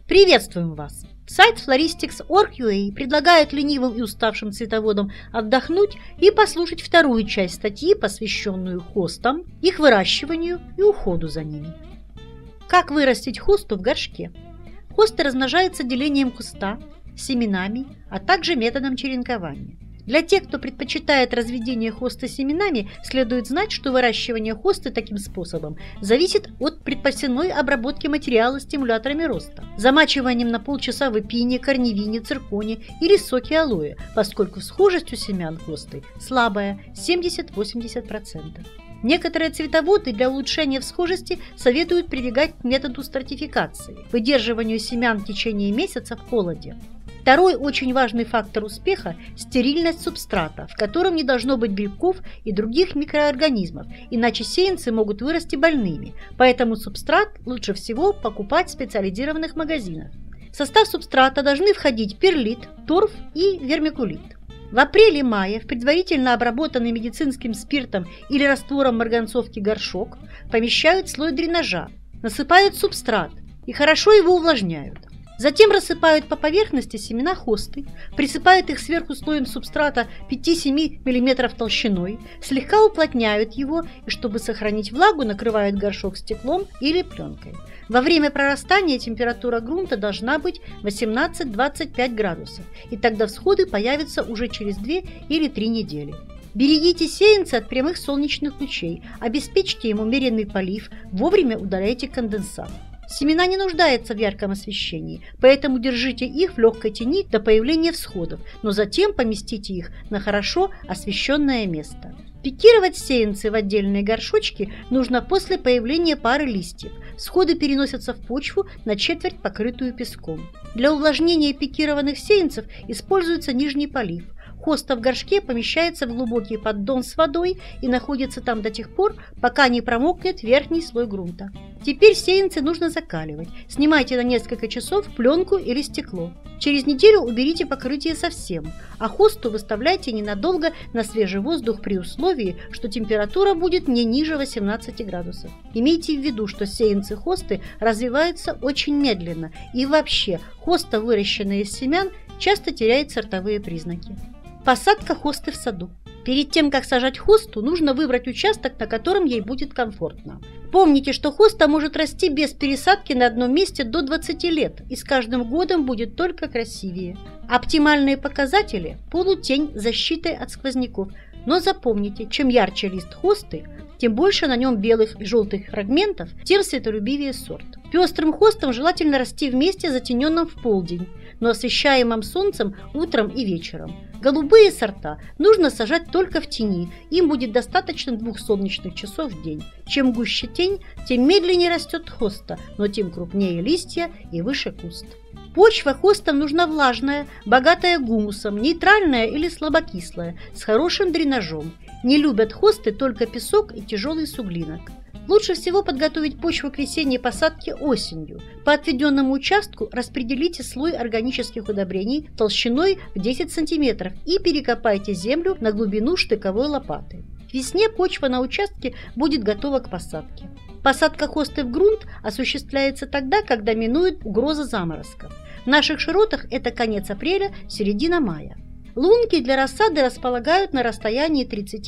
Приветствуем вас! Сайт floristics.org.ua предлагает ленивым и уставшим цветоводам отдохнуть и послушать вторую часть статьи, посвященную хостам, их выращиванию и уходу за ними. Как вырастить хосту в горшке? Хосты размножаются делением куста, семенами, а также методом черенкования. Для тех, кто предпочитает разведение хоста семенами, следует знать, что выращивание хосты таким способом зависит от предпочтенной обработки материала стимуляторами роста, замачиванием на полчаса в эпине, корневине, цирконе или соке алоэ, поскольку схожесть у семян хосты слабая – 70-80%. Некоторые цветоводы для улучшения всхожести советуют прибегать к методу стратификации, выдерживанию семян в течение месяца в холоде. Второй очень важный фактор успеха – стерильность субстрата, в котором не должно быть белков и других микроорганизмов, иначе сеянцы могут вырасти больными, поэтому субстрат лучше всего покупать в специализированных магазинах. В состав субстрата должны входить перлит, торф и вермикулит. В апреле-мае в предварительно обработанный медицинским спиртом или раствором марганцовки горшок помещают слой дренажа, насыпают субстрат и хорошо его увлажняют. Затем рассыпают по поверхности семена хосты, присыпают их сверху слоем субстрата 5-7 мм толщиной, слегка уплотняют его и, чтобы сохранить влагу, накрывают горшок стеклом или пленкой. Во время прорастания температура грунта должна быть 18-25 градусов, и тогда всходы появятся уже через 2 или 3 недели. Берегите сеянца от прямых солнечных лучей, обеспечьте им умеренный полив, вовремя удаляйте конденсат. Семена не нуждаются в ярком освещении, поэтому держите их в легкой тени до появления всходов, но затем поместите их на хорошо освещенное место. Пикировать сеянцы в отдельные горшочки нужно после появления пары листьев. Всходы переносятся в почву на четверть, покрытую песком. Для увлажнения пикированных сеянцев используется нижний полив. Хоста в горшке помещается в глубокий поддон с водой и находится там до тех пор, пока не промокнет верхний слой грунта. Теперь сеянцы нужно закаливать. Снимайте на несколько часов пленку или стекло. Через неделю уберите покрытие совсем, а хосту выставляйте ненадолго на свежий воздух при условии, что температура будет не ниже 18 градусов. Имейте в виду, что сеянцы хосты развиваются очень медленно, и вообще хоста, выращенная из семян, часто теряет сортовые признаки. Посадка хосты в саду. Перед тем, как сажать хосту, нужно выбрать участок, на котором ей будет комфортно. Помните, что хоста может расти без пересадки на одном месте до 20 лет и с каждым годом будет только красивее. Оптимальные показатели – полутень с защитой от сквозняков. Но запомните, чем ярче лист хосты, тем больше на нем белых и желтых фрагментов, тем светолюбивее сорт. Пестрым хостам желательно расти в месте, затененном в полдень, но освещаемым солнцем утром и вечером. Голубые сорта нужно сажать только в тени, им будет достаточно 2 солнечных часов в день. Чем гуще тень, тем медленнее растет хоста, но тем крупнее листья и выше куст. Почва хостам нужна влажная, богатая гумусом, нейтральная или слабокислая, с хорошим дренажом. Не любят хосты только песок и тяжелый суглинок. Лучше всего подготовить почву к весенней посадке осенью. По отведенному участку распределите слой органических удобрений толщиной в 10 см и перекопайте землю на глубину штыковой лопаты. К весне почва на участке будет готова к посадке. Посадка хосты в грунт осуществляется тогда, когда минует угроза заморозков. В наших широтах это конец апреля, середина мая. Лунки для рассады располагают на расстоянии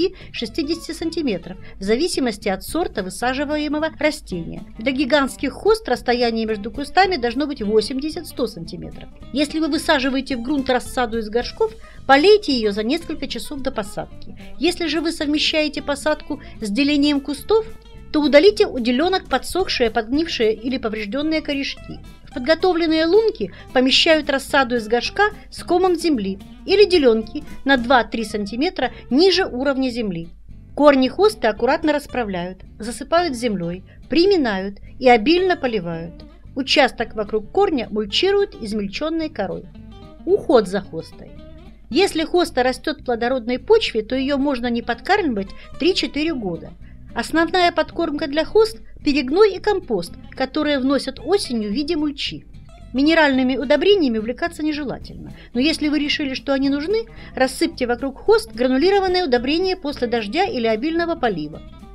30-60 см, в зависимости от сорта высаживаемого растения. Для гигантских хост расстояние между кустами должно быть 80-100 см. Если вы высаживаете в грунт рассаду из горшков, полейте ее за несколько часов до посадки. Если же вы совмещаете посадку с делением кустов, то удалите у деленок подсохшие, подгнившие или поврежденные корешки. В подготовленные лунки помещают рассаду из горшка с комом земли или деленки на 2-3 см ниже уровня земли. Корни хосты аккуратно расправляют, засыпают землей, приминают и обильно поливают. Участок вокруг корня мульчируют измельченной корой. Уход за хостой. Если хоста растет в плодородной почве, то ее можно не подкармливать 3-4 года. Основная подкормка для хост – перегной и компост, которые вносят осенью в виде мульчи. Минеральными удобрениями увлекаться нежелательно, но если вы решили, что они нужны, рассыпьте вокруг хост гранулированное удобрение после дождя или обильного полива.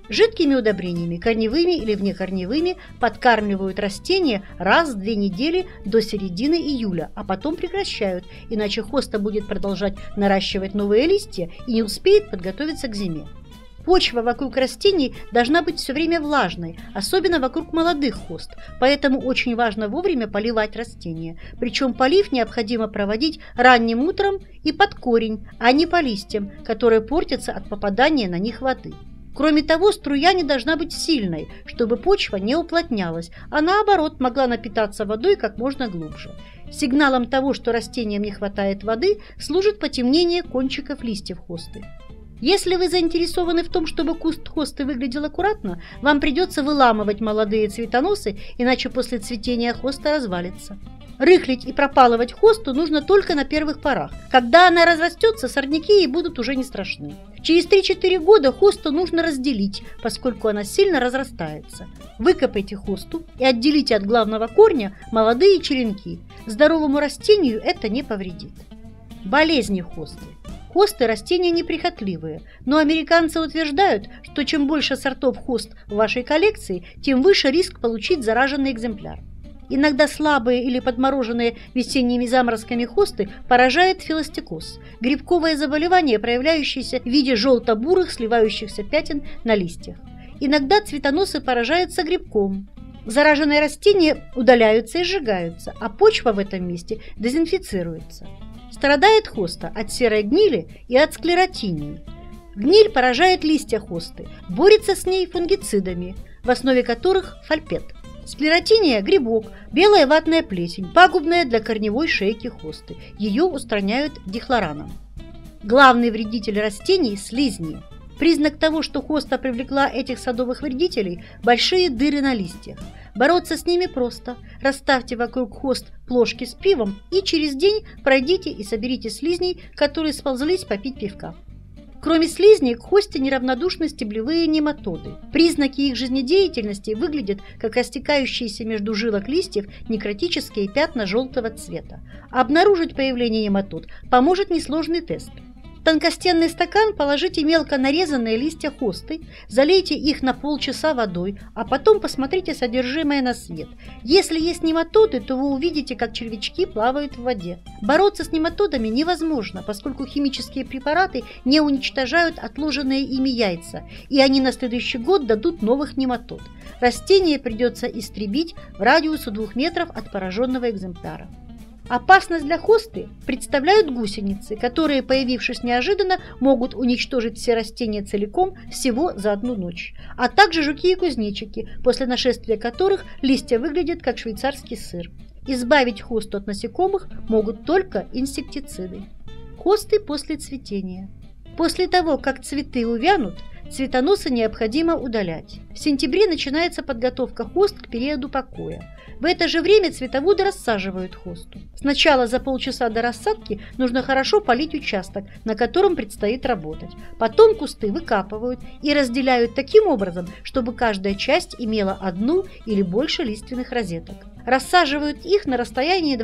Жидкими удобрениями, корневыми или внекорневыми, подкармливают растения раз в 2 недели до середины июля, а потом прекращают, иначе хоста будет продолжать наращивать новые листья и не успеет подготовиться к зиме. Почва вокруг растений должна быть все время влажной, особенно вокруг молодых хост, поэтому очень важно вовремя поливать растения. Причем полив необходимо проводить ранним утром и под корень, а не по листьям, которые портятся от попадания на них воды. Кроме того, струя не должна быть сильной, чтобы почва не уплотнялась, а наоборот могла напитаться водой как можно глубже. Сигналом того, что растениям не хватает воды, служит потемнение кончиков листьев хосты. Если вы заинтересованы в том, чтобы куст хосты выглядел аккуратно, вам придется выламывать молодые цветоносы, иначе после цветения хоста развалится. Рыхлить и пропалывать хосту нужно только на первых порах. Когда она разрастется, сорняки ей будут уже не страшны. Через 3-4 года хосту нужно разделить, поскольку она сильно разрастается. Выкопайте хосту и отделите от главного корня молодые черенки. Здоровому растению это не повредит. Болезни хосты. Хосты – растения неприхотливые, но американцы утверждают, что чем больше сортов хост в вашей коллекции, тем выше риск получить зараженный экземпляр. Иногда слабые или подмороженные весенними заморозками хосты поражает филостикоз – грибковое заболевание, проявляющееся в виде желто-бурых сливающихся пятен на листьях. Иногда цветоносы поражаются грибком. Зараженные растения удаляются и сжигаются, а почва в этом месте дезинфицируется. Страдает хоста от серой гнили и от склеротинии. Гниль поражает листья хосты, борется с ней фунгицидами, в основе которых фольпет. Склеротиния – грибок, белая ватная плесень, пагубная для корневой шейки хосты. Ее устраняют дихлораном. Главный вредитель растений – слизни. Признак того, что хоста привлекла этих садовых вредителей – большие дыры на листьях. Бороться с ними просто. Расставьте вокруг хост плошки с пивом и через день пройдите и соберите слизней, которые сползлись попить пивка. Кроме слизней, к хосте неравнодушны стеблевые нематоды. Признаки их жизнедеятельности выглядят как растекающиеся между жилок листьев некротические пятна желтого цвета. Обнаружить появление нематод поможет несложный тест. В тонкостенный стакан положите мелко нарезанные листья хосты, залейте их на полчаса водой, а потом посмотрите содержимое на свет. Если есть нематоды, то вы увидите, как червячки плавают в воде. Бороться с нематодами невозможно, поскольку химические препараты не уничтожают отложенные ими яйца, и они на следующий год дадут новых нематод. Растение придется истребить в радиусе 2 метров от пораженного экземпляра. Опасность для хосты представляют гусеницы, которые, появившись неожиданно, могут уничтожить все растения целиком всего за 1 ночь, а также жуки и кузнечики, после нашествия которых листья выглядят как швейцарский сыр. Избавить хосту от насекомых могут только инсектициды. Хосты после цветения. После того, как цветы увянут, цветоносы необходимо удалять. В сентябре начинается подготовка хост к периоду покоя. В это же время цветоводы рассаживают хосту. Сначала за полчаса до рассадки нужно хорошо полить участок, на котором предстоит работать. Потом кусты выкапывают и разделяют таким образом, чтобы каждая часть имела 1 или больше лиственных розеток. Рассаживают их на расстоянии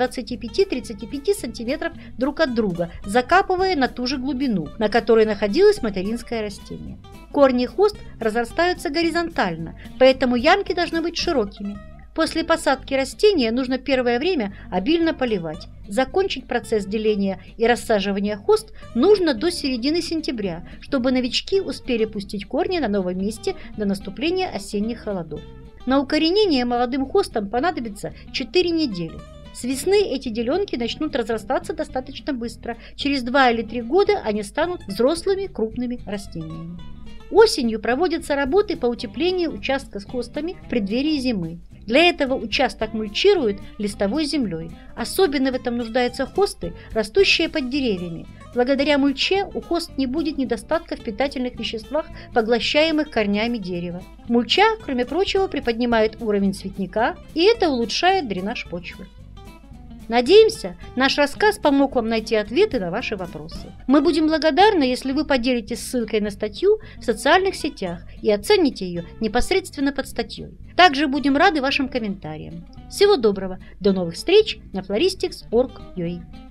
25-35 см друг от друга, закапывая на ту же глубину, на которой находилось материнское растение. Корни хост разрастаются горизонтально, поэтому ямки должны быть широкими. После посадки растения нужно первое время обильно поливать. Закончить процесс деления и рассаживания хост нужно до середины сентября, чтобы новички успели пустить корни на новом месте до наступления осенних холодов. На укоренение молодым хостам понадобится 4 недели. С весны эти деленки начнут разрастаться достаточно быстро. Через 2 или 3 года они станут взрослыми крупными растениями. Осенью проводятся работы по утеплению участка с хостами в преддверии зимы. Для этого участок мульчируют листовой землей. Особенно в этом нуждаются хосты, растущие под деревьями. Благодаря мульче у хост не будет недостатка в питательных веществах, поглощаемых корнями дерева. Мульча, кроме прочего, приподнимает уровень цветника, и это улучшает дренаж почвы. Надеемся, наш рассказ помог вам найти ответы на ваши вопросы. Мы будем благодарны, если вы поделитесь ссылкой на статью в социальных сетях и оцените ее непосредственно под статьей. Также будем рады вашим комментариям. Всего доброго, до новых встреч на floristics.org.ua.